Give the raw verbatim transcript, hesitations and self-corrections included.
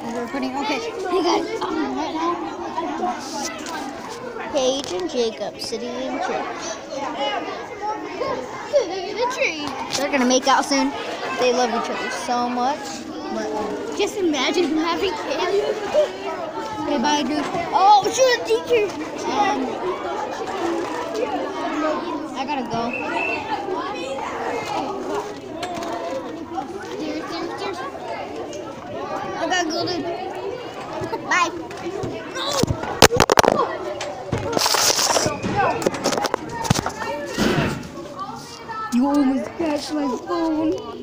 We're recording. Okay. Hey guys, um, right now, Paige and Jacob sitting in church. Sitting in the tree. They're gonna make out soon. They love each other so much. But um, just imagine having kids. Okay, bye, dude. Oh, shoot, teacher. And I gotta go. I gotta go, dude. Bye. You almost crashed my phone.